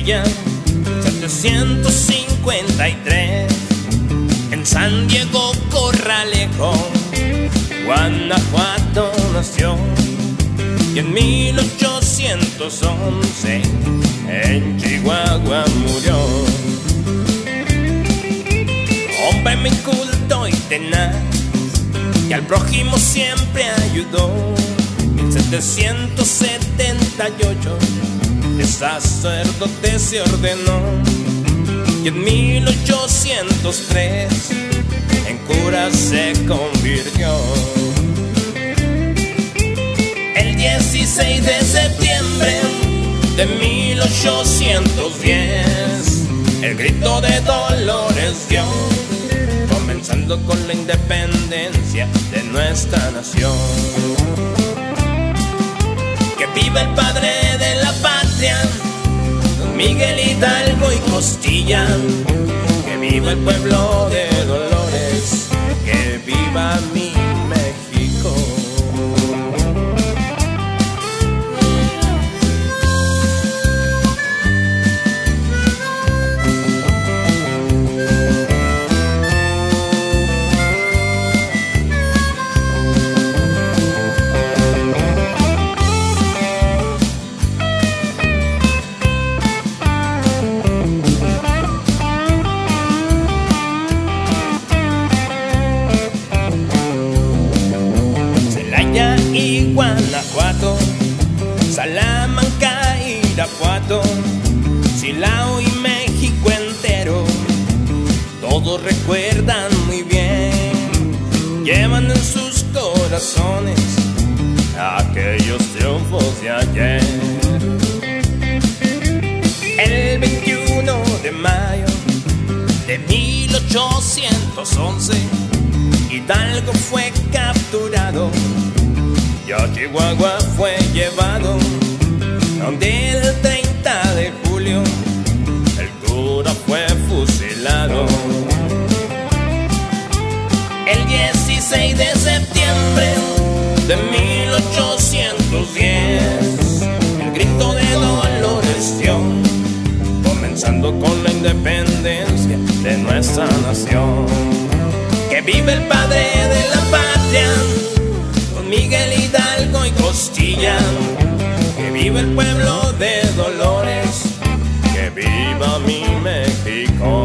Costilla, 753. En San Diego Corralejo, Guanajuato nació, y en 1811 en Chihuahua murió. Hombre muy culto y tenaz, que al prójimo siempre ayudó. 1778 de sacerdote se ordenó, y en 1803 en cura se convirtió. El 16 de septiembre de 1810 el grito de Dolores dio, comenzando con la independencia de nuestra nación. Que viva el padre de la patria, Don Miguel Hidalgo y Costilla. Que viva el pueblo de Dolores, que viva mi México. Y Guanajuato, Salamanca, Irapuato, Silao y México entero, todos recuerdan muy bien, llevan en sus corazones aquellos triunfos de ayer. El 21 de mayo de 1811 Hidalgo fue capturado y a Chihuahua fue llevado, donde el 30 de julio el cura fue fusilado. El 16 de septiembre de 1810 el grito de Dolores dio, comenzando con la independencia de nuestra nación. Que vive el padre de la patria, Don Miguel Hidalgo y Costilla. Que viva el pueblo de Dolores, que viva mi México.